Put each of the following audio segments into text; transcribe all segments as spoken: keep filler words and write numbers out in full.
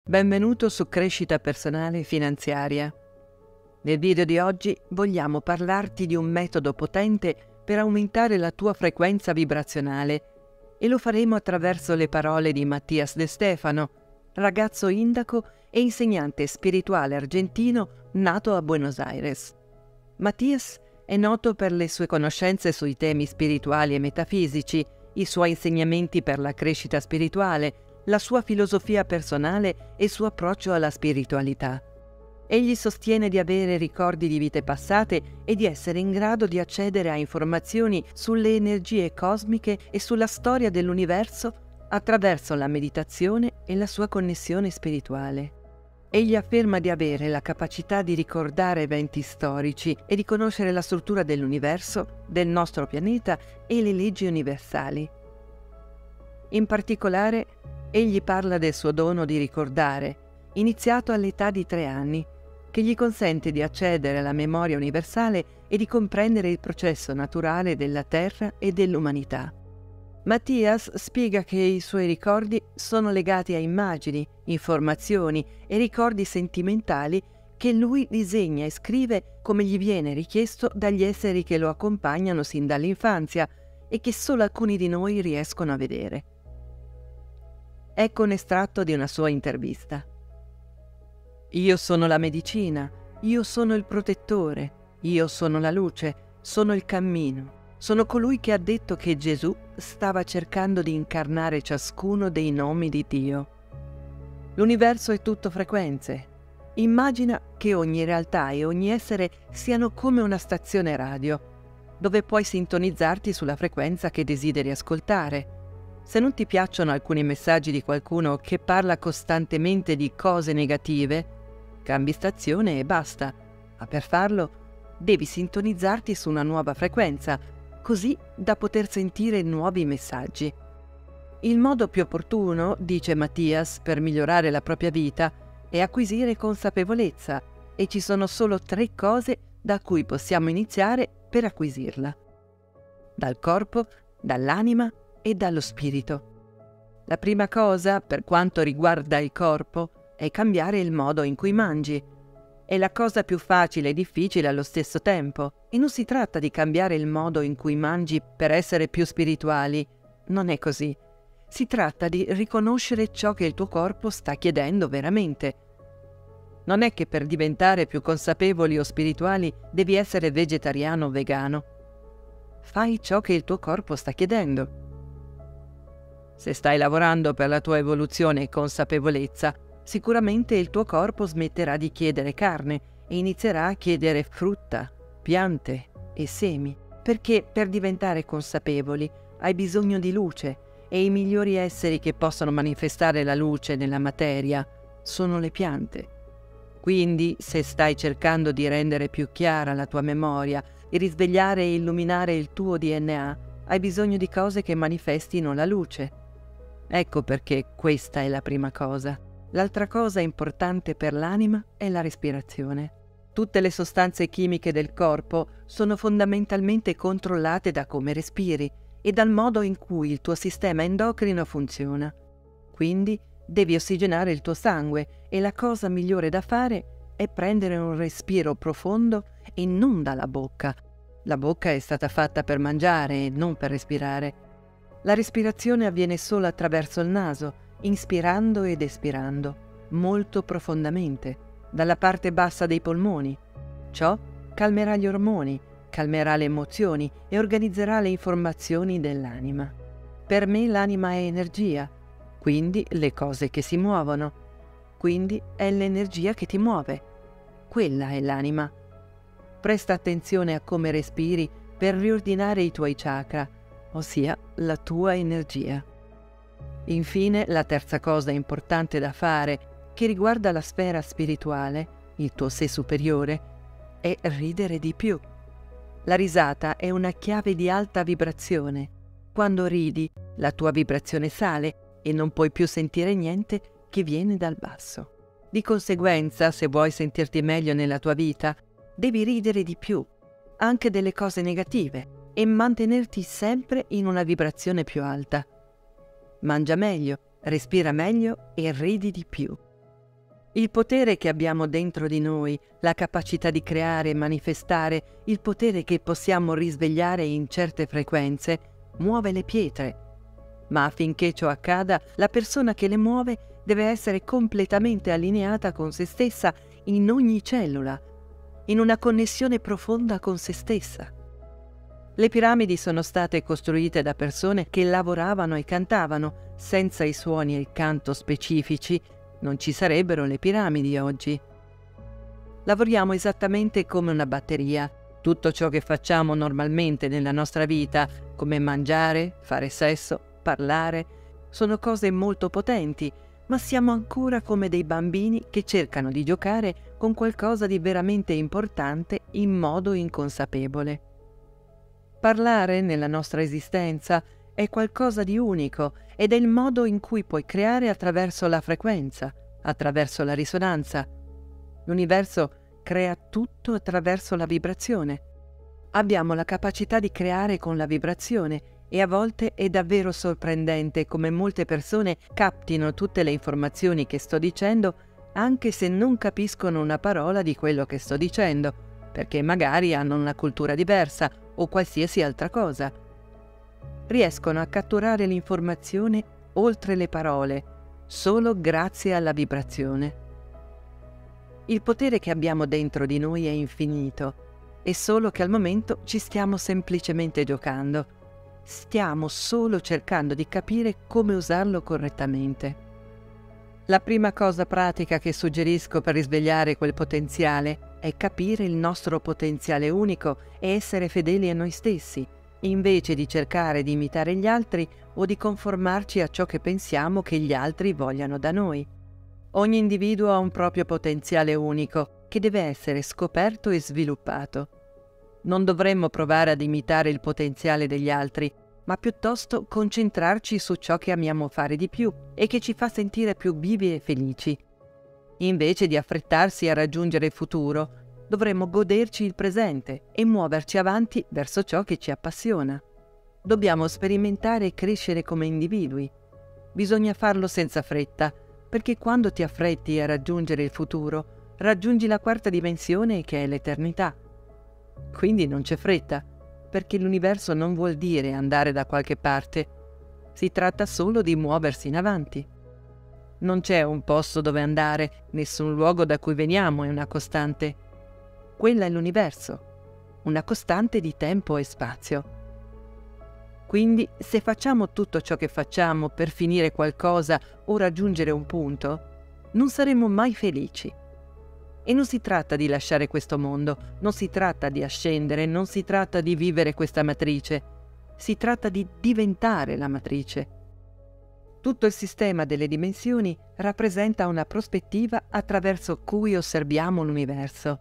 Benvenuto su Crescita Personale Finanziaria. Nel video di oggi vogliamo parlarti di un metodo potente per aumentare la tua frequenza vibrazionale e lo faremo attraverso le parole di Matías De Stefano, ragazzo indaco e insegnante spirituale argentino nato a Buenos Aires. Matías è noto per le sue conoscenze sui temi spirituali e metafisici, i suoi insegnamenti per la crescita spirituale, la sua filosofia personale e il suo approccio alla spiritualità. Egli sostiene di avere ricordi di vite passate e di essere in grado di accedere a informazioni sulle energie cosmiche e sulla storia dell'universo attraverso la meditazione e la sua connessione spirituale. Egli afferma di avere la capacità di ricordare eventi storici e di conoscere la struttura dell'universo, del nostro pianeta e le leggi universali. In particolare, egli parla del suo dono di ricordare, iniziato all'età di tre anni, che gli consente di accedere alla memoria universale e di comprendere il processo naturale della Terra e dell'umanità. Matías spiega che i suoi ricordi sono legati a immagini, informazioni e ricordi sentimentali che lui disegna e scrive come gli viene richiesto dagli esseri che lo accompagnano sin dall'infanzia e che solo alcuni di noi riescono a vedere. Ecco un estratto di una sua intervista. Io sono la medicina, io sono il protettore, io sono la luce, sono il cammino. Sono colui che ha detto che Gesù stava cercando di incarnare ciascuno dei nomi di Dio. L'universo è tutto frequenze. Immagina che ogni realtà e ogni essere siano come una stazione radio, dove puoi sintonizzarti sulla frequenza che desideri ascoltare. Se non ti piacciono alcuni messaggi di qualcuno che parla costantemente di cose negative, cambi stazione e basta. Ma per farlo devi sintonizzarti su una nuova frequenza, così da poter sentire nuovi messaggi. Il modo più opportuno, dice Matías, per migliorare la propria vita è acquisire consapevolezza, e ci sono solo tre cose da cui possiamo iniziare per acquisirla: dal corpo, dall'anima e dallo spirito. La prima cosa, per quanto riguarda il corpo, è cambiare il modo in cui mangi. È la cosa più facile e difficile allo stesso tempo, e non si tratta di cambiare il modo in cui mangi per essere più spirituali. Non è così. Si tratta di riconoscere ciò che il tuo corpo sta chiedendo veramente. Non è che per diventare più consapevoli o spirituali devi essere vegetariano o vegano. Fai ciò che il tuo corpo sta chiedendo. Se stai lavorando per la tua evoluzione e consapevolezza, sicuramente il tuo corpo smetterà di chiedere carne e inizierà a chiedere frutta, piante e semi, perché per diventare consapevoli hai bisogno di luce e i migliori esseri che possono manifestare la luce nella materia sono le piante. Quindi, se stai cercando di rendere più chiara la tua memoria, di risvegliare e illuminare il tuo D N A, hai bisogno di cose che manifestino la luce. Ecco perché questa è la prima cosa. L'altra cosa importante per l'anima è la respirazione. Tutte le sostanze chimiche del corpo sono fondamentalmente controllate da come respiri e dal modo in cui il tuo sistema endocrino funziona. Quindi devi ossigenare il tuo sangue e la cosa migliore da fare è prendere un respiro profondo e non dalla bocca. La bocca è stata fatta per mangiare e non per respirare. La respirazione avviene solo attraverso il naso, inspirando ed espirando, molto profondamente, dalla parte bassa dei polmoni. Ciò calmerà gli ormoni, calmerà le emozioni e organizzerà le informazioni dell'anima. Per me l'anima è energia, quindi le cose che si muovono. Quindi è l'energia che ti muove. Quella è l'anima. Presta attenzione a come respiri per riordinare i tuoi chakra, ossia la tua energia. Infine, la terza cosa importante da fare, che riguarda la sfera spirituale, il tuo sé superiore, è ridere di più. La risata è una chiave di alta vibrazione. Quando ridi, la tua vibrazione sale e non puoi più sentire niente che viene dal basso. Di conseguenza, se vuoi sentirti meglio nella tua vita, devi ridere di più, anche delle cose negative, e mantenerti sempre in una vibrazione più alta. Mangia meglio, respira meglio e ridi di più. Il potere che abbiamo dentro di noi, la capacità di creare e manifestare, il potere che possiamo risvegliare in certe frequenze, muove le pietre. Ma affinché ciò accada, la persona che le muove deve essere completamente allineata con se stessa in ogni cellula, in una connessione profonda con se stessa. Le piramidi sono state costruite da persone che lavoravano e cantavano. Senza i suoni e il canto specifici non ci sarebbero le piramidi oggi. Lavoriamo esattamente come una batteria. Tutto ciò che facciamo normalmente nella nostra vita, come mangiare, fare sesso, parlare, sono cose molto potenti, ma siamo ancora come dei bambini che cercano di giocare con qualcosa di veramente importante in modo inconsapevole. Parlare nella nostra esistenza è qualcosa di unico ed è il modo in cui puoi creare attraverso la frequenza, attraverso la risonanza. L'universo crea tutto attraverso la vibrazione. Abbiamo la capacità di creare con la vibrazione e a volte è davvero sorprendente come molte persone captino tutte le informazioni che sto dicendo anche se non capiscono una parola di quello che sto dicendo, perché magari hanno una cultura diversa o qualsiasi altra cosa. Riescono a catturare l'informazione oltre le parole, solo grazie alla vibrazione. Il potere che abbiamo dentro di noi è infinito, è solo che al momento ci stiamo semplicemente giocando. Stiamo solo cercando di capire come usarlo correttamente. La prima cosa pratica che suggerisco per risvegliare quel potenziale è capire il nostro potenziale unico e essere fedeli a noi stessi, invece di cercare di imitare gli altri o di conformarci a ciò che pensiamo che gli altri vogliano da noi. Ogni individuo ha un proprio potenziale unico che deve essere scoperto e sviluppato. Non dovremmo provare ad imitare il potenziale degli altri, ma piuttosto concentrarci su ciò che amiamo fare di più e che ci fa sentire più vivi e felici. Invece di affrettarsi a raggiungere il futuro, dovremmo goderci il presente e muoverci avanti verso ciò che ci appassiona. Dobbiamo sperimentare e crescere come individui. Bisogna farlo senza fretta, perché quando ti affretti a raggiungere il futuro, raggiungi la quarta dimensione che è l'eternità. Quindi non c'è fretta, perché l'universo non vuol dire andare da qualche parte. Si tratta solo di muoversi in avanti. Non c'è un posto dove andare, nessun luogo da cui veniamo è una costante. Quella è l'universo, una costante di tempo e spazio. Quindi, se facciamo tutto ciò che facciamo per finire qualcosa o raggiungere un punto, non saremo mai felici. E non si tratta di lasciare questo mondo, non si tratta di ascendere, non si tratta di vivere questa matrice, si tratta di diventare la matrice. Tutto il sistema delle dimensioni rappresenta una prospettiva attraverso cui osserviamo l'universo.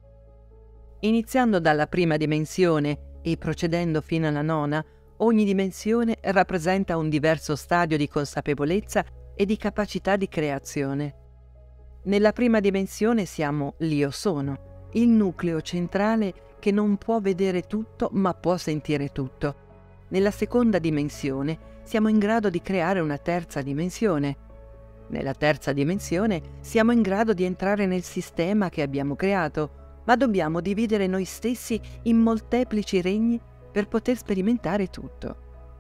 Iniziando dalla prima dimensione e procedendo fino alla nona, ogni dimensione rappresenta un diverso stadio di consapevolezza e di capacità di creazione. Nella prima dimensione siamo l'Io Sono, il nucleo centrale che non può vedere tutto ma può sentire tutto. Nella seconda dimensione siamo in grado di creare una terza dimensione. Nella terza dimensione siamo in grado di entrare nel sistema che abbiamo creato, ma dobbiamo dividere noi stessi in molteplici regni per poter sperimentare tutto.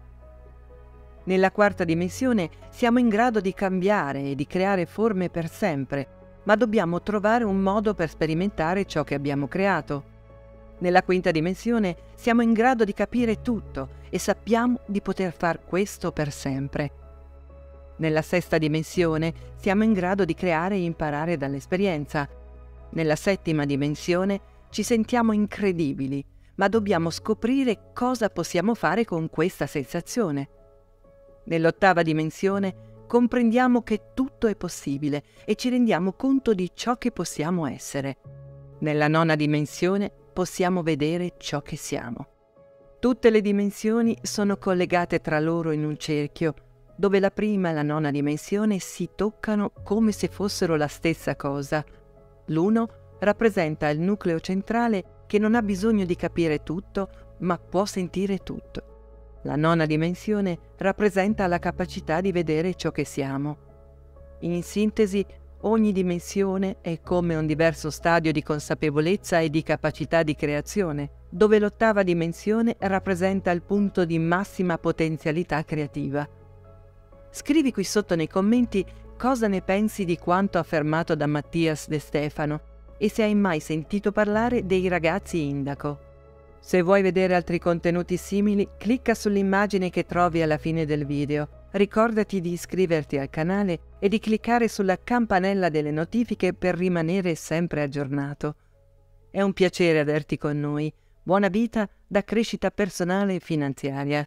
Nella quarta dimensione siamo in grado di cambiare e di creare forme per sempre, ma dobbiamo trovare un modo per sperimentare ciò che abbiamo creato. Nella quinta dimensione siamo in grado di capire tutto e sappiamo di poter far questo per sempre. Nella sesta dimensione siamo in grado di creare e imparare dall'esperienza. Nella settima dimensione ci sentiamo incredibili, ma dobbiamo scoprire cosa possiamo fare con questa sensazione. Nell'ottava dimensione comprendiamo che tutto è possibile e ci rendiamo conto di ciò che possiamo essere. Nella nona dimensione possiamo vedere ciò che siamo. Tutte le dimensioni sono collegate tra loro in un cerchio, dove la prima e la nona dimensione si toccano come se fossero la stessa cosa. L'uno rappresenta il nucleo centrale che non ha bisogno di capire tutto, ma può sentire tutto. La nona dimensione rappresenta la capacità di vedere ciò che siamo. In sintesi, ogni dimensione è come un diverso stadio di consapevolezza e di capacità di creazione, dove l'ottava dimensione rappresenta il punto di massima potenzialità creativa. Scrivi qui sotto nei commenti cosa ne pensi di quanto affermato da Mattias De Stefano e se hai mai sentito parlare dei ragazzi Indaco. Se vuoi vedere altri contenuti simili, clicca sull'immagine che trovi alla fine del video. Ricordati di iscriverti al canale e di cliccare sulla campanella delle notifiche per rimanere sempre aggiornato. È un piacere averti con noi. Buona vita da Crescita Personale e Finanziaria.